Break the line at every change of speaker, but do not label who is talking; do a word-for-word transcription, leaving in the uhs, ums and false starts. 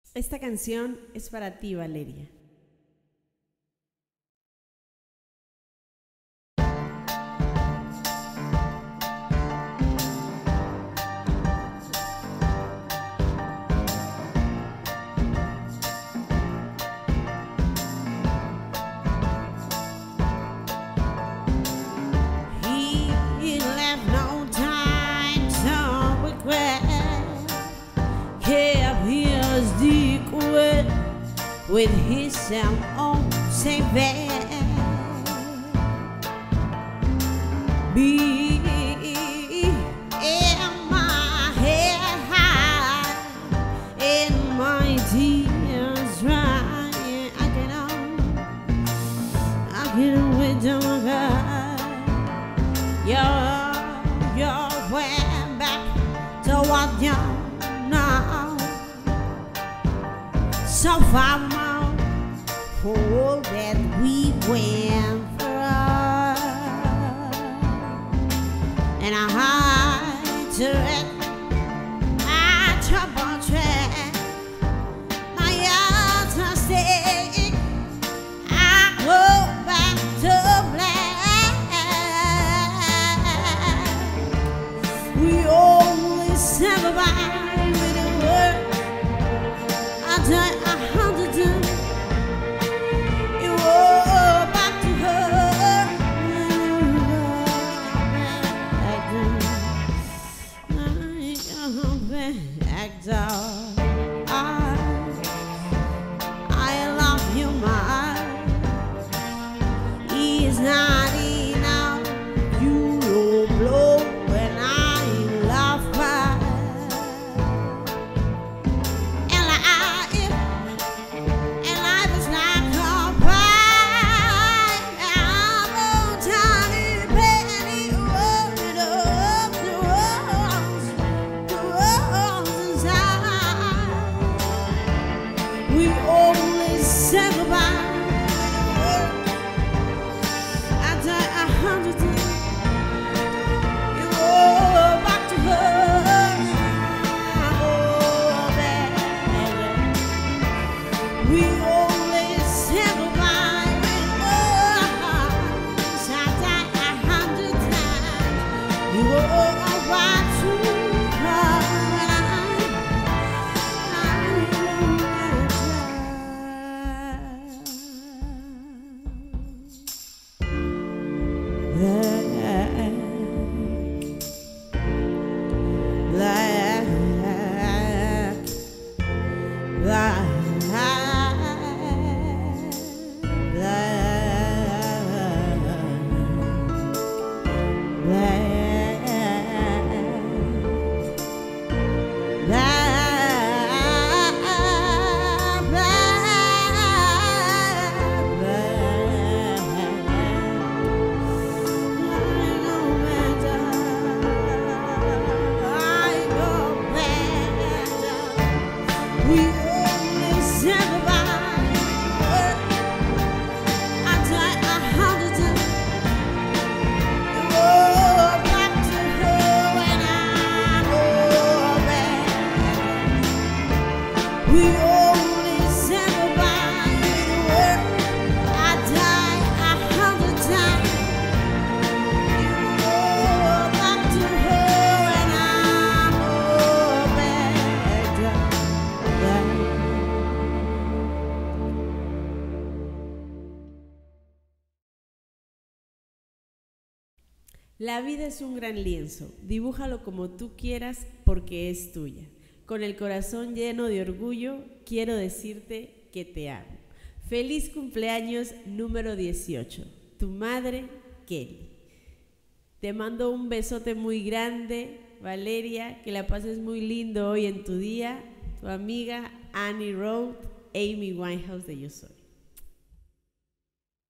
Esta canción es para ti, Valeria.
He left no time to regret. Kept his secret with his own saving. Be in my head high, in my tears dry. I can I can wait till my God. You're, you're way back to what you know. So far more for all that we went through. And I hide to it, my trouble track, my years are staying. I go back to black. We always celebrate with a word. I die a hundred times. You go back to her. Back down. I, I love you, my. It's not enough. You don't blow when I love her. And life, and life is like a pie. I'm a tiny penny rolling up the walls, the walls inside. We always say goodbye. I die a hundred times. You go back to her. Oh, baby. We always say goodbye. I die a hundred times. You go back to her. Black, black, black, we only survive. I die a hundred times. You go back to her when I go back. We only survive with work. I die a hundred times. You go back to her when I go back.
La vida es un gran lienzo, dibújalo como tú quieras porque es tuya. Con el corazón lleno de orgullo, quiero decirte que te amo. Feliz cumpleaños número dieciocho, tu madre, Kelly. Te mando un besote muy grande, Valeria, que la pases muy lindo hoy en tu día. Tu amiga Annie Road, Amy Winehouse de Yo Soy.